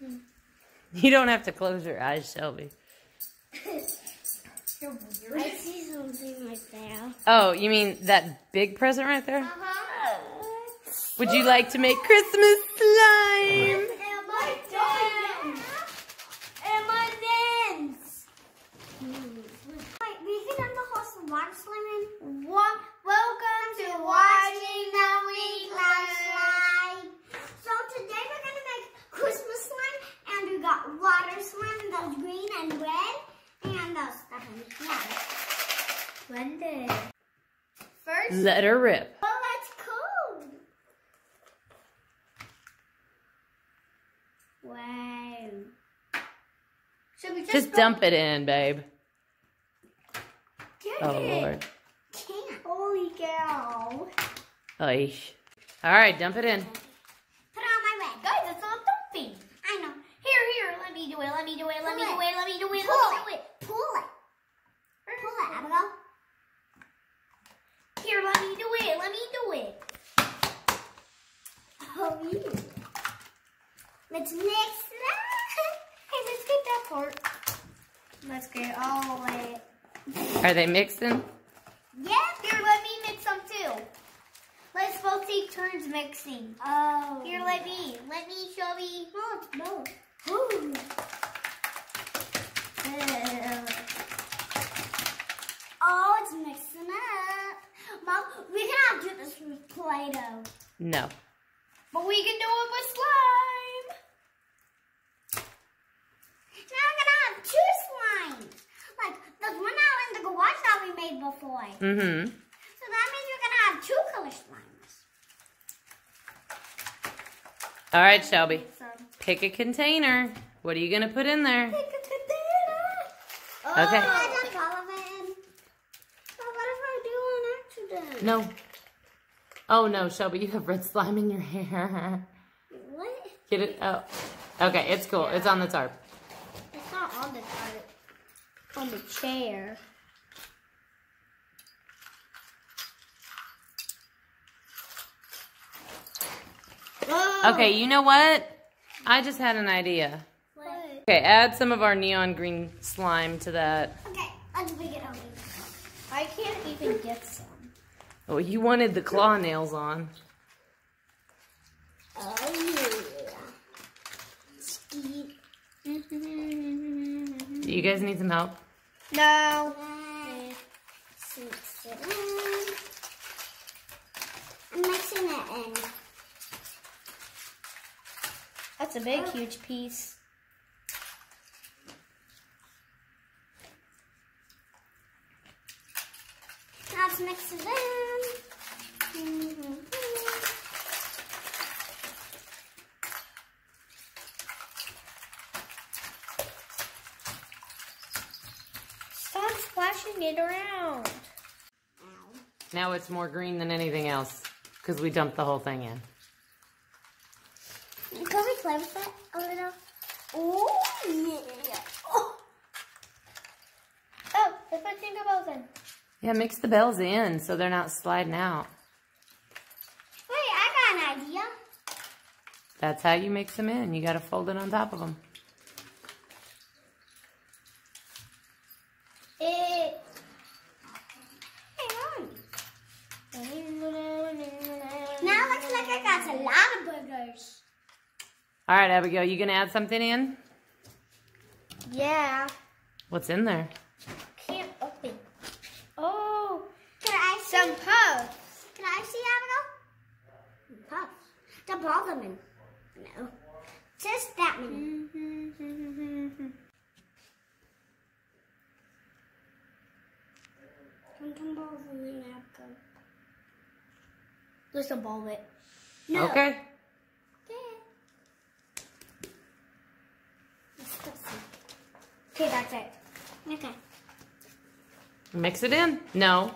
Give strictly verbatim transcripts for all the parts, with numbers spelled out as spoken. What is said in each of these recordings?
You don't have to close your eyes, Shelby. I see something like that. Oh, you mean that big present right there? Uh-huh. Would you like to make Christmas slime? And my dance. And my dance. Wait, we can have the whole water slime in. What? Welcome to watching the Winkler slime. So today we're gonna make Christmas slime, and we got water slime, those green and red, and those stuff in here. Splendid. First, Let her rip. oh, that's cool. Wow. Should we just, Just go dump it in, babe. Get Oh, it? Lord. Can't. Holy cow. Oy. All right, dump it in. Put on my red. Guys, it's not dumping. I know. Here, here. Let me do it. Let me do it. Let me do it. Let me do it. Pull it. Pull it. Pull it, Abigail. Here, let me do it. Let me do it. Oh, yeah. Let's mix that. Hey, let's get that part. Let's get all the way. Are they mixing? Yeah. Here, let me mix them too. Let's both take turns mixing. Oh. Here, let me. Let me, Shelby. No, it's both. Ooh. Oh, it's mixing up. Mom, we cannot do this with Play-Doh. No. But we can do it with slime. Now we're gonna have two slimes. Like there's one out in the garage that we made before. Mm-hmm. So that means we're gonna have two color slimes. All right, Shelby. Some. Pick a container. What are you going to put in there? Pick a container. Oh, Okay. I dumped all of it in. But what if I do an accident? No. Oh, no, Shelby, you have red slime in your hair. What? Get it? Oh. Okay, it's cool. It's on the tarp. It's not on the tarp. On the chair. Oh. Okay, you know what? I just had an idea. What? Okay, add some of our neon green slime to that. Okay, let's make it over. I can't even get some. Oh, you wanted the claw nails on. Oh, yeah. Skeet. Do you guys need some help? No. Mix it in. I'm mixing it in. That's a big, oh. huge piece. Now let's mix it in. Mm-hmm. Stop splashing it around. Ow. Now it's more green than anything else because we dumped the whole thing in. Can we play with it a little? Oh, yeah. Oh, oh let's put Jingle Bells in. Yeah, mix the bells in so they're not sliding out. Wait, I got an idea. That's how you mix them in. You got to fold it on top of them. It. Hang on. Now it looks like I got a lot of burgers. All right, Abigail, you going to add something in? Yeah. What's in there? Can't open. Oh. Can I see? Some puffs. Can I see, Abigail? Puffs. Dump all of them in. No. Just that many. Don't dump all of them in, Abigail. Just a ball of it. No. Okay. Okay, that's it. Okay. Mix it in. No.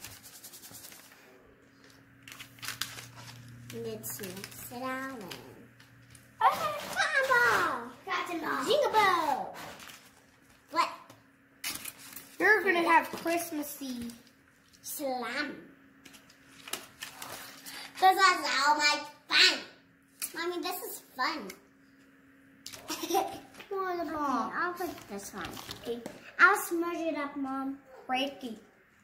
Let's mix it all in. Okay, cotton ball. Cotton ball. Jingle bell. What? You're gonna have Christmassy slime. Cause that's all my fun. Mommy, this is fun. More the ball. Okay, I'll put this one. Okay. I'll smudge it up, Mom. Breaky.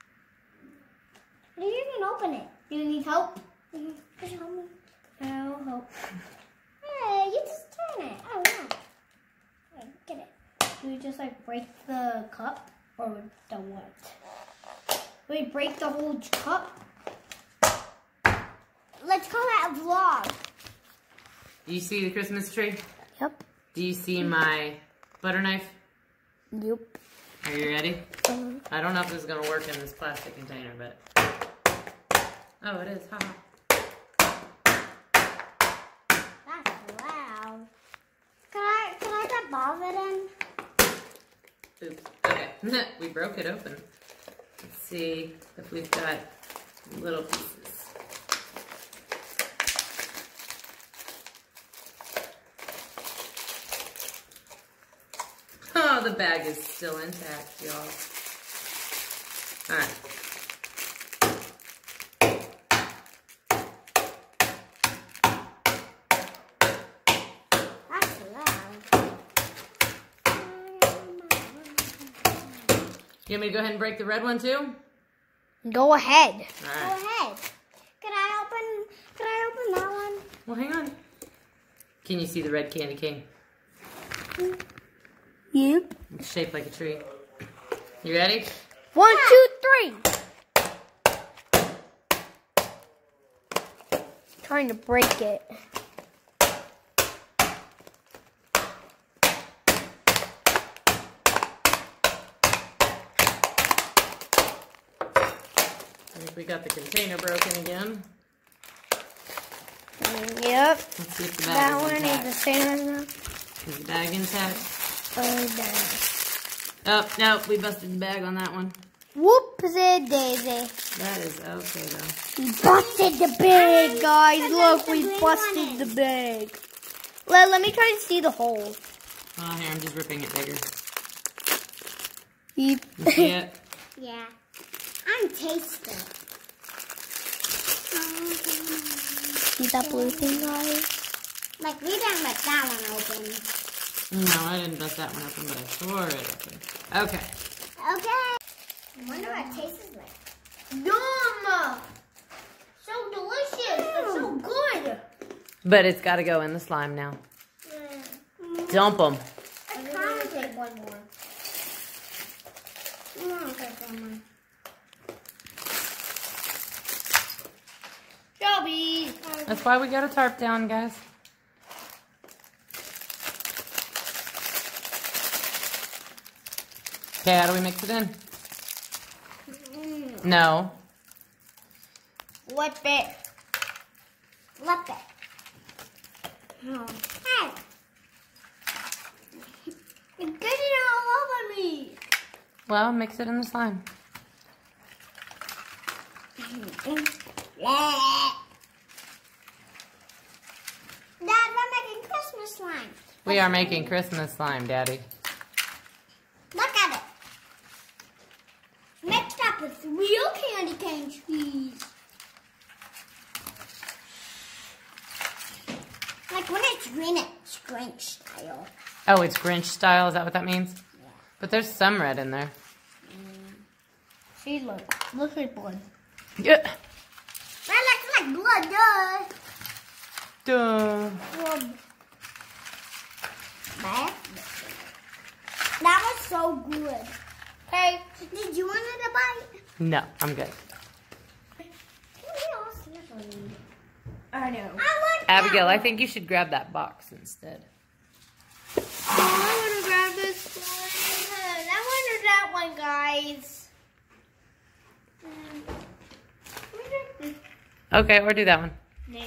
You can open it. Do you need help? Mm-hmm. Just help me. No help. Hey, you just turn it. Oh, no. Wait, get it. Do we just like break the cup or the what? Do we break the whole cup? Let's call that a vlog. Do you see the Christmas tree? Yep. Do you see my butter knife? Yep. Are you ready? Uh-huh. I don't know if this is going to work in this plastic container, but... Oh, it is. Haha. That's loud. Can I, can I get balls it in? Oops. Okay. We broke it open. Let's see if we've got little pieces. Oh, the bag is still intact, y'all. All right. That's loud. You want me to go ahead and break the red one too? Go ahead. All Go right. ahead. Can I open? Can I open that one? Well, hang on. Can you see the red candy cane? Yep. It's shaped like a tree. You ready? One, two, three. Trying to break it. I think we got the container broken again. Yep. Let's see if the bag That is one intact. is the same. Is the bag intact? Oh, Oh, no, we busted the bag on that one. whoopsie daisy. That is okay, though. We busted the bag, guys. Look, we busted the bag. Let, let me try to see the hole. Oh, here, I'm just ripping it bigger. Yep. You see it? Yeah. I'm tasting. See that blue thing, guys? Like, we didn't let that one open. No, I didn't bust that one open, but I tore it open. Okay. Okay. I wonder what it tastes like. Yum! So delicious. It's so good. But it's got to go in the slime now. Yeah. Dump them. I kind of take one more. I'm gonna take one more. Shelby. That's why we got a tarp down, guys. Okay, how do we mix it in? Mm. No. What bit? What bit? Oh. Hey. You're getting all over me. Well, mix it in the slime. Dad, we're making Christmas slime. We are making Christmas slime, Daddy. Look at it. Mixed up with real candy cane cheese. Like when it's green, it's Grinch style. Oh, it's Grinch style? Is that what that means? Yeah. But there's some red in there. Mm. See, look. Looks like blood. Yeah. That looks like blood, duh. Duh. Blood. That was so good. Hey, did you want a bite? No, I'm good. I know. I want Abigail, that I think you should grab that box instead. Oh, I want to grab this one. I wanted that one, guys. Okay, or do that one. No.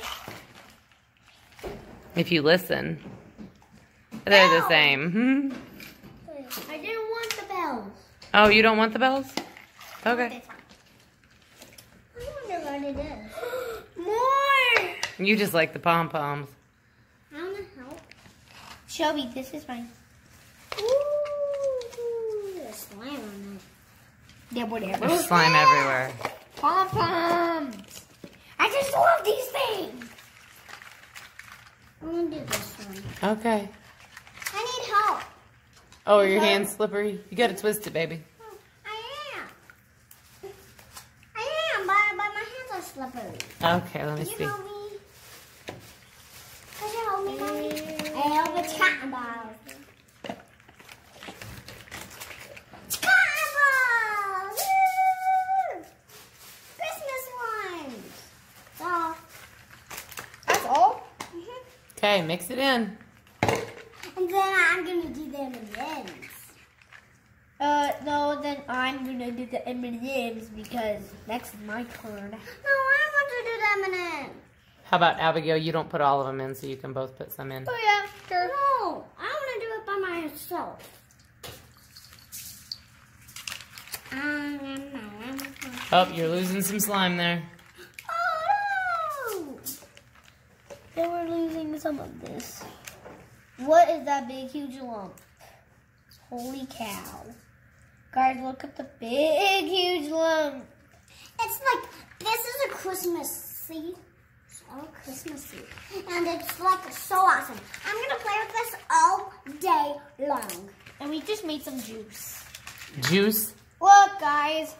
If you listen. They're the same. I didn't want the bells. Oh, you don't want the bells? Okay. I wonder what it is. More! You just like the pom-poms. I want to help. Shelby, this is mine. Ooh, there's slime on it. Yeah, whatever. There's slime everywhere. Pom-poms! I just love these things! I'm going to do this one. Okay. I Oh, are your hands slippery? You gotta twist it, baby. I am. I am, but, but my hands are slippery. Okay, let me You see. hold me. Could you hold me, Mommy? I help with cotton balls. Cotton balls! Woo! Christmas ones. So, that's all? Mm-hmm. Okay, mix it in. And then I'm gonna do the M and M's. Uh, no, then I'm gonna do the M and M's because next is my turn. No, I want to do the M and M's. How about Abigail? You don't put all of them in, so you can both put some in. Oh yeah, sure. No, I want to do it by myself. Oh, you're losing some slime there. Oh! Then we're losing some of this. What is that big, huge lump? Holy cow. Guys, look at the big, huge lump. It's like, this is a Christmas seed. So Christmassy. And it's like so awesome. I'm going to play with this all day long. And we just made some juice. Juice? Look, guys.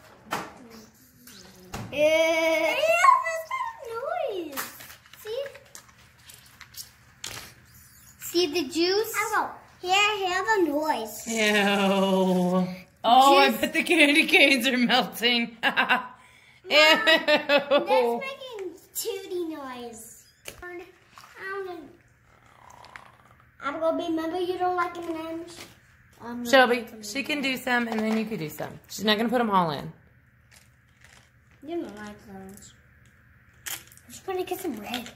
Yeah. Ew, that's that noise. See? See the juice? I go, here, hear the noise. Ew. Oh, I Juice. bet the candy canes are melting. That's Ew. making tooty noise. I'm going to be, remember you don't like M and M's? I'm not Shelby, making she can do some, and then you can do some. She's not going to put them all in. You don't like those. I'm just gonna get some red.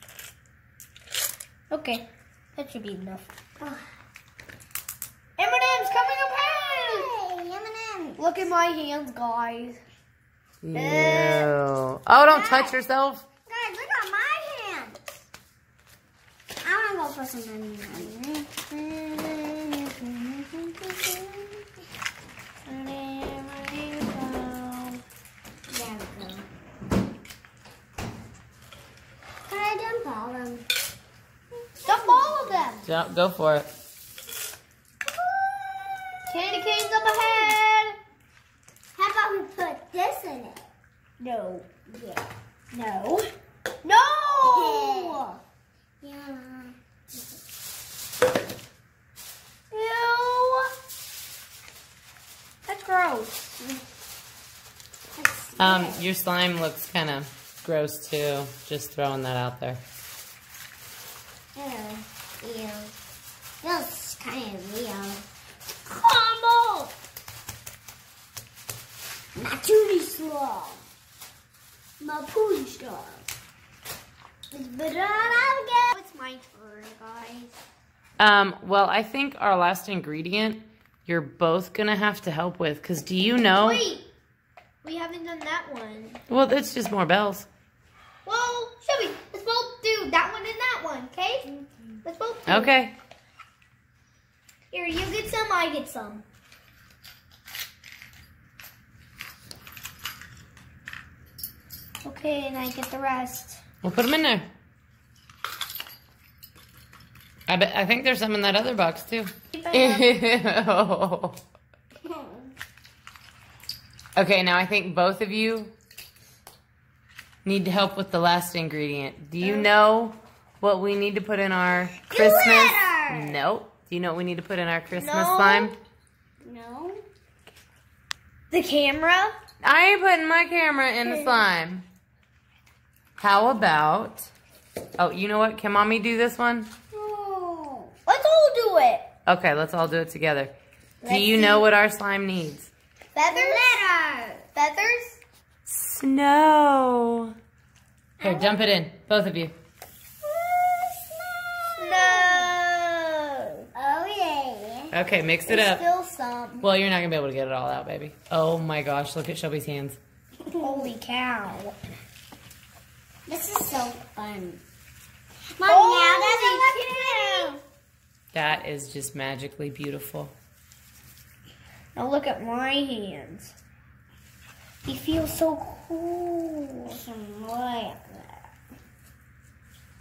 Okay, that should be enough. Oh. M and M's coming up ahead! Hey, M and M's. Look at my hands, guys. Ew. Oh, don't touch yourself. Guys, look at my hands. I want to go for some M and M's. There we go. Can I dump all of them? Dump all of them! Jump, go for it. Candy canes up ahead! How about we put this in it? No. Yeah. No. No! Yeah. Ew. That's gross. That's Um, it. your slime looks kind of gross too. Just throwing that out there. Ew. Ew. That's kind of weird. Combo! My tooty straw. My pooty straw. It's better than I It's my turn, guys. Um, well, I think our last ingredient you're both gonna have to help with, because do you know? Wait! We haven't done that one. Well, that's just more bells. Well, Shelby, let's both do that one and that one, okay? Let's both do it. Okay. Here, you get some, I get some. Okay, and I get the rest. We'll put them in there. I bet. I think there's some in that other box too. Ew. Okay, now I think both of you need to help with the last ingredient. Do you know what we need to put in our Christmas? Glitter. Nope. Do you know what we need to put in our Christmas No. slime? No. The camera? I ain't putting my camera in the slime. How about... Oh, you know what? Can Mommy do this one? Oh. Let's all do it. Okay, let's all do it together. Do Let's you see. know what our slime needs? Feathers? Glitter. Feathers? Snow. Here, dump it in. Both of you. No. Oh, yeah. Okay, mix it There's up. still some. Well, you're not going to be able to get it all out, baby. Oh my gosh, look at Shelby's hands. Holy cow. This is so fun. Mom, Oh, now that's That is just magically beautiful. Now look at my hands. They feel so cool. some more like that.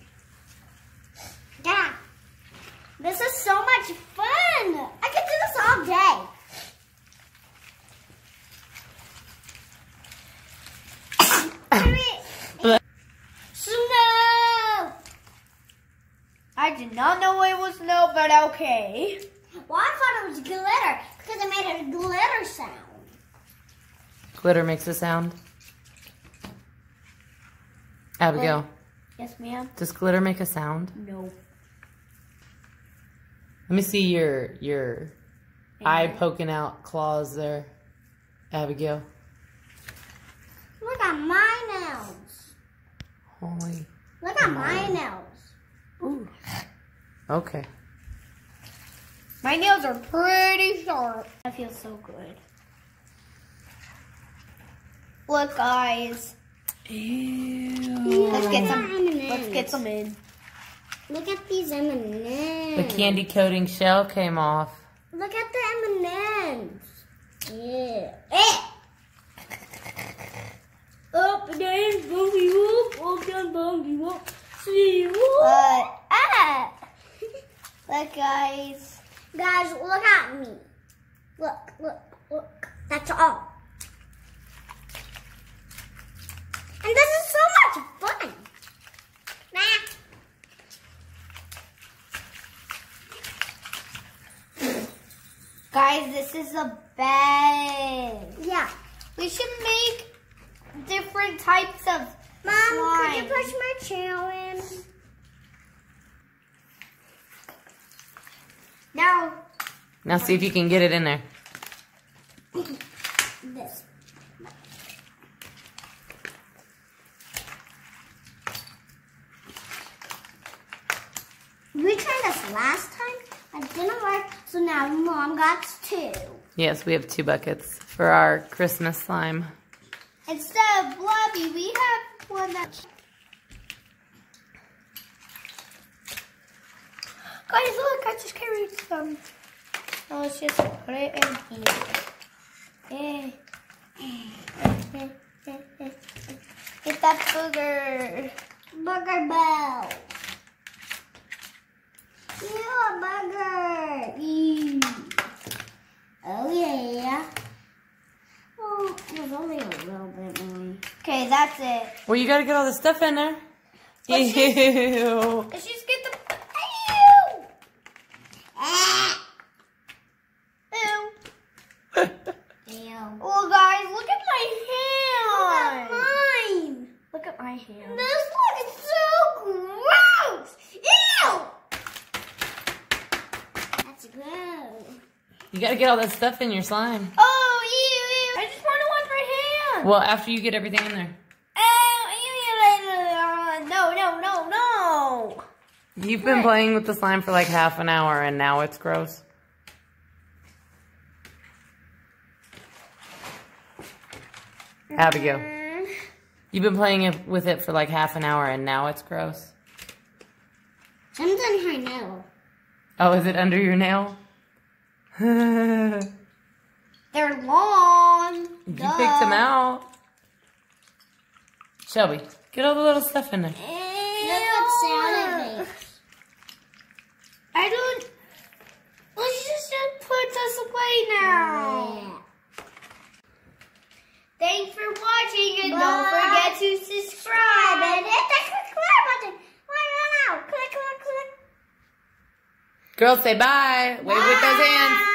Yeah. This is so much fun. I can do this all all day. Snow! I did not know it was snow, but okay. Well, I thought it was glitter because it made a glitter sound. Glitter makes a sound. Abigail, Yes, ma'am. does glitter make a sound? No. Let me see your your eye poking out claws there, Abigail. Look at my nails. Holy. Look at my nails. Ooh. Okay. My nails are pretty sharp. That feels so good. Look, guys. Ew. Let's get some. M and M's. Let's get some in. Look at these M and M's. The candy coating shell came off. Look at the M and M's. Yeah. Eh. Up and down, boogie whoop, up down, boogie whoop, see whoop. But ah, look, guys. Guys, look at me. Look, look, look. That's all. And this is so much fun. Nah. Guys, this is a bag. Yeah. We should make different types of Mom, slime. could you push my chair in? Now, Now see if you can get it in there. this. We tried this last time. It didn't work, so now Mom got two. Yes, we have two buckets for our Christmas slime. Instead of Blobby, we have one that. Guys, look! I just carried some. Now let's just put it in here. Eh. Get that booger. Burger Bell. Yeah, burger. Ew. Oh, yeah. Oh, there's only a little bit more. Okay, that's it. Well, you gotta get all the stuff in there. Let's Ew. Let's just get the. Ew! Ah. Ew. Ew. Oh, guys, look at my hand. Mine. Look at my hand. This one is so gross. Ew. That's gross. You gotta get all that stuff in your slime. Oh, ew, ew. I just want to wash my hand. Well, after you get everything in there. Oh, ew, ew, ew. No, no, no, no. You've been playing with the slime for like half an hour and now it's gross. Abigail, you've been playing it, with it for like half an hour and now it's gross. Some's on her nail. Oh, is it under your nail? You They're long. picked them out. Shelby, get all the little stuff in there. Look what sound it makes. I don't. Let's just put this away now. Yeah. Thanks for watching and Bye. don't forget to subscribe. And hit the subscribe button. Right now. Click, click, click. Girls, say bye. Wave with those hands.